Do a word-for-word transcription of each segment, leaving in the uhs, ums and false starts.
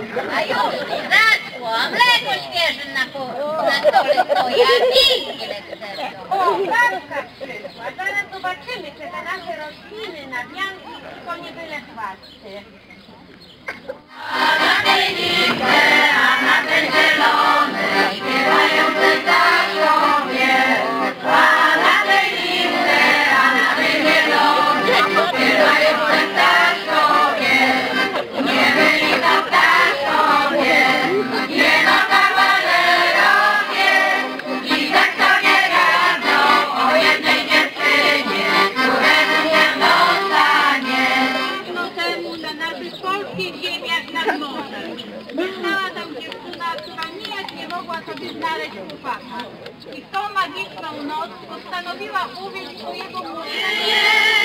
A już zaszło, mleko świeże na, po, na stole stoi, a pięknie lekcerzą. O, babka przyszła. Zaraz zobaczymy, czy te nasze rośliny na wianki to nie byle chwasty. A na tej liście, a na tej zielonej śpiewają te zaszowie. A na tej liście, a na tej zielonej śpiewają te zaszowie. Nie byli tam zaszowie, nie na kawalerowie. I tak sobie gadzą o jednej dziewczynie, któremu się dostanie. No temu na naszych polskich ziemiach nad morzem. Myślała tam dziewczyna, która nijak nie mogła sobie znaleźć chłopaka. I w tą magiczną noc postanowiła uwieść swojego młodego.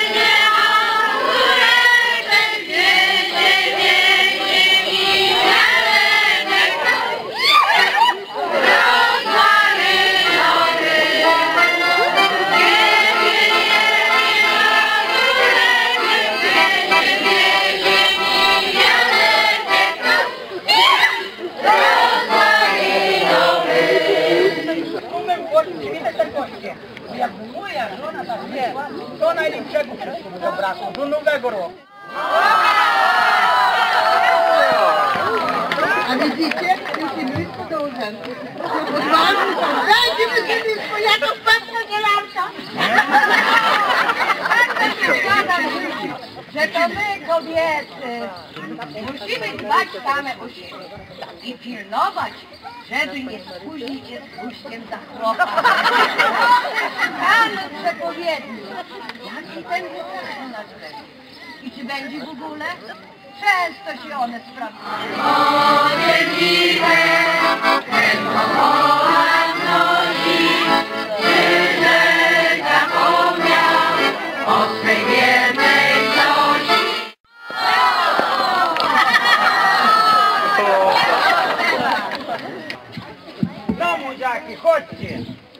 Jakby moja żona tak wyszła, to najlepszego wszystkiego zabrakło, do nowego roku. A widzicie? Musimy iść do urzędu. Dajcie mi synystwo, ja to wpadnę do lamka. Że to my, kobiety, musimy dbać same o siebie i pilnować, żeby nie spóźnić się z guściem za chłopa. Szukamy przepowiedni. Jaki ten wieczór u nas będzie? I czy będzie w ogóle? Często się one sprawdzają. Obrzydliwe, tylko wołam nosi, Żyżek zapomniał o swej wiernej Zosi. No młodziaki, chodźcie.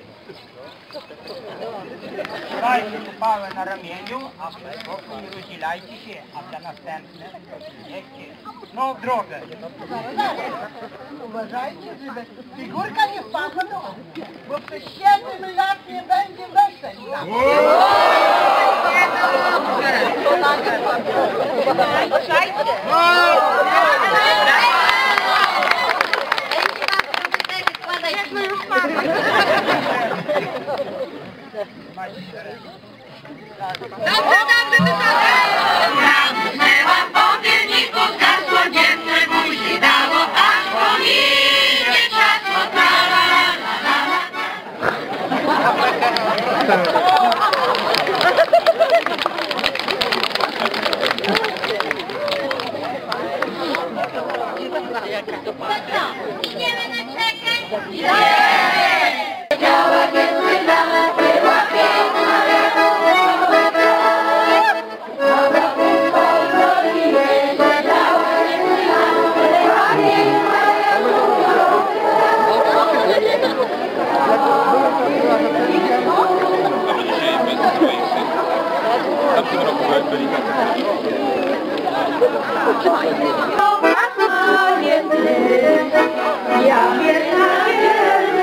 Dajcie tu pałę na ramieniu, a przez boku nie rozdzielajcie się, a za następne jeźdźcie. No w drogę. Uważajcie, żeby figurka nie wpadła do ognia, bo przez siedem lat nie będzie wesel. Zamknęłam po pierniku, zgasło dziewczę buzi dało, aż po minie trzasło, tra la la la la. Idziemy na czekać. Biała dziewczyna była piękna, dobra półko i jej biała dziewczyna była piękna. W tym roku byli Ja wierzę,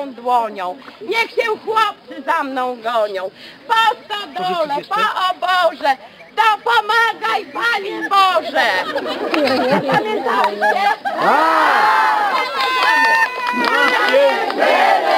moją dłonią. Niech się chłopcy za mną gonią. Po stodole, po oborze, dopomagaj, Panie Boże! Pamiętajcie?